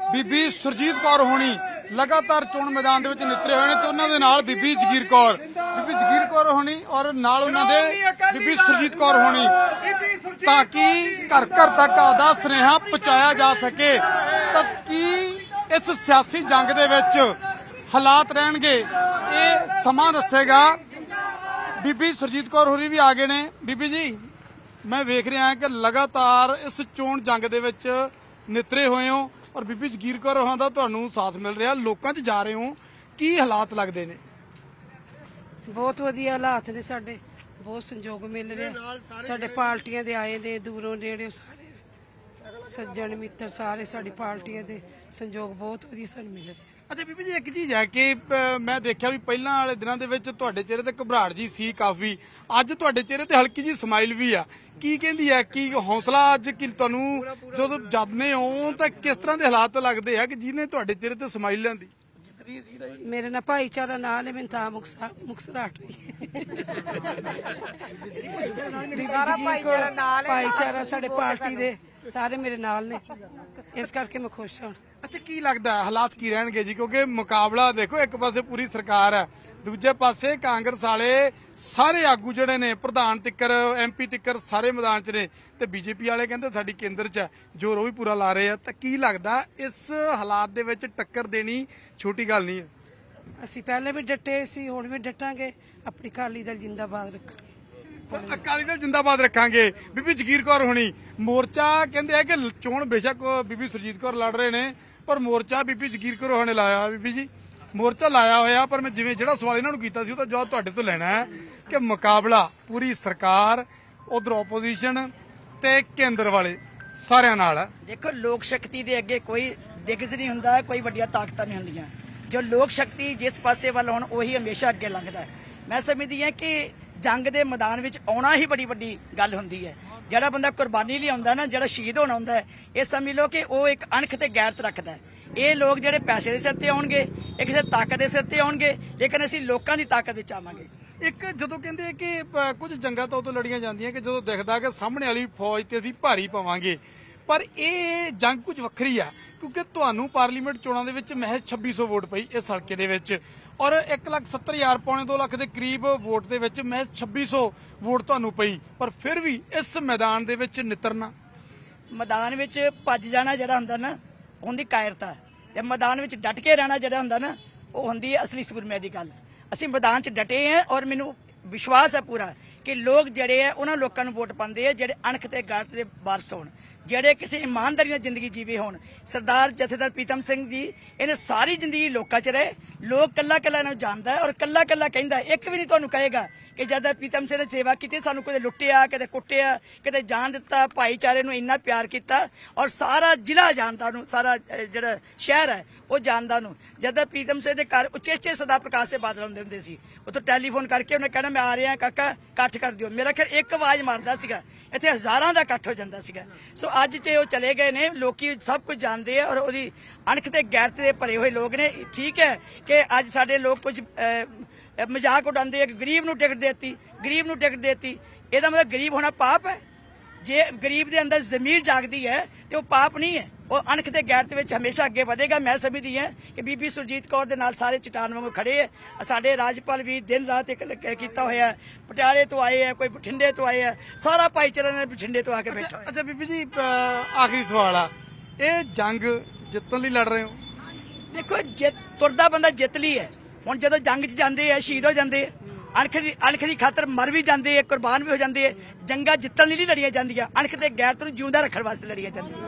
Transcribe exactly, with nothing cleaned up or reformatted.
ਬੀਬੀ ਸੁਰਜੀਤ ਕੌਰ ਹੋਣੀ लगातार चोण मैदान दे विच नितरे हुए तो उन्हां दे नाल बीबी जगीर कौर बीबी जगीर कौर होनी और नाल उन्हां दे बीबी सुरजीत कौर होनी ताकि घर घर तक आपदा सुनेहा पहुंचाया जा सके ताकि इस सियासी जंग दे विच हालात रहणगे ये समा दसेगा। बीबी सुरजीत कौर होरी भी आ गए ने। बीबी जी मैं वेख रहा कि लगातार इस चोण जंग दे विच नितरे हुए हो और बीबी जगीर कौर होना दा तुहानू साथ मिल रहा लोकां च जा रहे हो की हालात लगते ने? बहुत वधिया हालात ने साडे बहुत संजोग मिल रहे साडे पार्टियां दे आए ने दूरों नेड़े सारे सज्जन मित्र सारे साडी पार्टियां दे संजोग बहुत वधिया सानू मिल रहे। अच्छा बीबी जी एक चीज है कि मैं देखा भी पहला वाले दिनों के विच तुहाडे चेहरे ते घबराहट जी सी काफी अज तुहाडे चेहरे ते हल्की जी समाइल भी आ की कहती है कि हौसला अज कि तुहानू जदों जदने हो तो किस तरह के हालात लगते हैं कि जिन्हें तुहाडे चेहरे ते समाइल लिआंदी? मेरे ना भाईचारा नाल है मैनूं तां मुस्कुराहट हुई भाईचारा साडे पार्टी दे सारे मेरे नाल ने इस करके मैं खुश हूं। अच्छा की लगता है हालात की रहणगे जी क्योंकि मुकाबला देखो एक पासे पूरी सरकार है दूजे पासे कांग्रेस वाले सारे आगू जड़े ने प्रधान तिक्कर एम पी तिक्कर सारे मैदान च ने ते बीजेपी वाले कहते साडी केंद्र च जोर भी पूरा ला रहे हैं तो की लगता इस हालात दे विच टक्कर देनी छोटी गल नहीं है? असीं पहले भी डटे सी हुण भी डटांगे अपनी अकाली दल जिंदाबाद रखांगे अकाली दल जिंदाबाद रखांगे। बीबी जगीर कौर होनी मोर्चा कहते हैं कि चोण बेशक बीबी सुरजीत कौर लड़ रहे ने पर मोर्चा बीबी जगीर कौर होने लाया। बीबी जी मोर्चा लाया होया पर मैं जिवें जिहड़ा सवाल इन्हां नूं कीता सी ओह तां जवाब तुहाडे तो लेना है कि मुकाबला पूरी सरकार उधर ओपोजिशन ते केंद्र वाले सारिਆਂ नाल है। देखो लोक शक्ति दे अगे कोई दिग्गज नहीं हुंदा कोई वड्डियां ताकतां नहीं हुंदियां जो लोक शक्ति जिस पासे वाल होण उही हमेशा अगे लंघदा है। मैं समझदी हां कि जंग दे मैदान विच आउणा ही बड़ी वड्डी गल हुंदी है। ਜਿਹੜਾ ਬੰਦਾ ਕੁਰਬਾਨੀ ਲਈ ਆਉਂਦਾ ਨਾ ਜਿਹੜਾ ਸ਼ਹੀਦ ਹੋਣਾ ਹੁੰਦਾ ਇਹ ਸਮਝ ਲਓ ਕਿ ਉਹ ਇੱਕ ਅਣਖ ਤੇ ਗੈਰਤ ਰੱਖਦਾ ਹੈ। ਇਹ ਲੋਕ ਜਿਹੜੇ ਪੈਸੇ ਦੇ ਸਿਰ ਤੇ ਆਉਣਗੇ ਇਹ ਕਿਸੇ ਤਾਕਤ ਦੇ ਸਿਰ ਤੇ ਆਉਣਗੇ ਲੇਕਿਨ ਅਸੀਂ ਲੋਕਾਂ ਦੀ ਤਾਕਤ ਵਿੱਚ ਆਵਾਂਗੇ। ਇੱਕ ਜਦੋਂ ਕਹਿੰਦੇ ਕਿ ਕੁਝ ਜੰਗਾਂ ਤਾਂ ਉਦੋਂ ਲੜੀਆਂ ਜਾਂਦੀਆਂ ਕਿ ਜਦੋਂ ਦਿਖਦਾ ਕਿ ਸਾਹਮਣੇ ਵਾਲੀ ਫੌਜ ਤੇ ਅਸੀਂ ਭਾਰੀ ਪਾਵਾਂਗੇ ਪਰ ਇਹ ਜੰਗ ਕੁਝ ਵੱਖਰੀ ਆ ਕਿਉਂਕਿ ਤੁਹਾਨੂੰ ਪਾਰਲੀਮੈਂਟ ਚੋਣਾਂ ਦੇ ਵਿੱਚ ਮਹਿਜ਼ ਛੱਬੀ ਸੌ ਵੋਟ ਪਈ ਇਸ ਹਲਕੇ ਦੇ ਵਿੱਚ और एक लाख सत्तर हजार पौने दो लाख के करीब वोट के विच महज छब्बी सौ वोट तुहानू पई पर फिर भी इस मैदान दे विच नितरना मैदान विच भज जाना जिहड़ा हुंदा ना उहदी कायरता ते मैदान विच डट के रहना जिहड़ा हुंदा ना वो हुंदी है असली सूरमे दी गल। असीं मैदान च डटे हैं और मैनूं विश्वास है पूरा कि लोग जिहड़े है उन्हां लोकां नूं वोट पाउंदे आ जिहड़े अणख ते गैरत दे वारस होण ਜਿਹੜੇ ਕਿਸੇ ਇਮਾਨਦਾਰੀ ਨਾਲ ਜ਼ਿੰਦਗੀ ਜੀਵੇ ਹੋਣ। ਸਰਦਾਰ ਜਥੇਦਾਰ ਪ੍ਰੀਤਮ ਸਿੰਘ ਜੀ ਇਹਨੇ ਸਾਰੀ ਜ਼ਿੰਦਗੀ ਲੋਕਾਂ 'ਚ ਰਹੇ ਲੋਕ ਕੱਲਾ ਕੱਲਾ ਨੂੰ ਜਾਣਦਾ ਔਰ ਕੱਲਾ ਕੱਲਾ ਕਹਿੰਦਾ ਇੱਕ ਵੀ ਨਹੀਂ ਤੁਹਾਨੂੰ ਕਹੇਗਾ ਕਿ ਜਦ ਪ੍ਰੀਤਮ ਸਿੰਘ ਨੇ ਸੇਵਾ ਕੀਤੀ ਸਾਨੂੰ ਕਦੇ ਲੁੱਟਿਆ ਕਦੇ ਕੁੱਟਿਆ ਕਦੇ ਜਾਣ ਦਿੱਤਾ ਭਾਈਚਾਰੇ ਨੂੰ ਇੰਨਾ ਪਿਆਰ ਕੀਤਾ ਔਰ ਸਾਰਾ ਜ਼ਿਲ੍ਹਾ ਜਾਣਦਾ ਨੂੰ ਸਾਰਾ ਜਿਹੜਾ ਸ਼ਹਿਰ ਹੈ ਉਹ ਜਾਣਦਾ ਨੂੰ। ਜਦ ਪ੍ਰੀਤਮ ਸਿੰਘ ਦੇ ਘਰ ਉਚੇਚੇ ਸਦਾ ਪ੍ਰਕਾਸ਼ ਸੇ ਬਾਦਲ ਹੁੰਦੇ ਹੁੰਦੇ ਸੀ ਉੱਥੋਂ ਟੈਲੀਫੋਨ ਕਰਕੇ ਉਹਨੇ ਕਹਿਣਾ ਮੈਂ ਆ ਰਿਹਾ ਕਾਕਾ ਇਕੱਠ ਕਰ ਦਿਓ ਮੇਰਾ ਖਿਆਲ ਇੱਕ ਆਵਾਜ਼ ਮਾਰਦਾ ਸੀਗਾ ਇੱਥੇ ਹਜ਼ਾਰਾਂ ਦਾ ਇਕੱਠ ਹੋ ਜਾਂਦਾ ਸੀਗਾ। ਸੋ ਅੱਜ ਜੇ ਉਹ ਚਲੇ ਗਏ ਨੇ ਲੋਕੀ ਸਭ ਕੁਝ ਜਾਣਦੇ ਆ ਔਰ ਉਹਦੀ ਅਣਖ ਤੇ ਗੈਰਤ ਦੇ ਭਰੇ ਹੋਏ ਲੋਕ ਨੇ। ਠੀਕ ਹੈ ਕਿ ਅੱਜ ਸਾਡੇ ਲੋਕ ਕੁਝ ਮਜ਼ਾਕ ਉਡਾਉਂਦੇ ਆ ਕਿ ਗਰੀਬ ਨੂੰ ਟਿਕਟ ਦੇਤੀ ਗਰੀਬ ਨੂੰ ਟਿਕਟ ਦੇਤੀ ਇਹਦਾ ਮਤਲਬ ਗਰੀਬ ਹੋਣਾ ਪਾਪ ਹੈ? ਜੇ ਗਰੀਬ ਦੇ ਅੰਦਰ ਜ਼ਮੀਰ ਜਾਗਦੀ ਹੈ ਤੇ ਉਹ ਪਾਪ ਨਹੀਂ ਹੈ ਉਹ ਅਣਖ ਤੇ ਗੈਰਤ ਵਿੱਚ ਹਮੇਸ਼ਾ ਅੱਗੇ ਵਧੇਗਾ। ਮੈਂ ਸਮਝਦੀ ਹਾਂ ਕਿ ਬੀਬੀ ਸੁਰਜੀਤ ਕੌਰ ਦੇ ਨਾਲ ਸਾਰੇ ਚਟਾਨ ਵਾਂਗੂ ਖੜੇ ਹੈ। ਸਾਡੇ ਰਾਜਪਾਲ ਵੀ ਦਿਨ ਰਾਤ ਇੱਕ ਕੀਤਾ ਹੋਇਆ ਪਟਿਆਲੇ ਤੋਂ ਆਏ ਹੈ ਕੋਈ ਬਠਿੰਡੇ ਤੋਂ ਆਏ ਹੈ ਸਾਰਾ ਭਾਈਚਾਰਾ ਨੇ ਬਠਿੰਡੇ ਤੋਂ ਆ ਕੇ ਬੈਠਾ। ਅੱਛਾ ਬੀਬੀ ਜੀ ਆਖਰੀ ਸਵਾਲ ਆ ਇਹ ਜੰਗ ਜਿੱਤਣ ਲਈ ਲੜ ਰਹੇ ਹੋ? ਦੇਖੋ ਜਿੱਤ ਤੁਰਦਾ ਬੰਦਾ ਜਿੱਤ ਲਈ ਹੈ। ਹੁਣ ਜਦੋਂ ਜੰਗ 'ਚ ਜਾਂਦੇ ਆ ਸ਼ਹੀਦ ਹੋ ਜਾਂਦੇ ਆ ਅਣਖ ਦੀ ਅਣਖ ਦੀ ਖਾਤਰ ਮਰ ਵੀ ਜਾਂਦੇ ਆ ਕੁਰਬਾਨ ਵੀ ਹੋ ਜਾਂਦੇ ਆ। ਜੰਗਾਂ ਜਿੱਤਣ ਲਈ ਨਹੀਂ ਲੜੀਆਂ ਜਾਂਦੀਆਂ ਅਣਖ ਤੇ ਗੈਰਤ ਨੂੰ ਜਿਉਂਦਾ ਰੱਖਣ ਵਾਸਤੇ ਲੜੀਆਂ ਜਾਂਦੀਆਂ।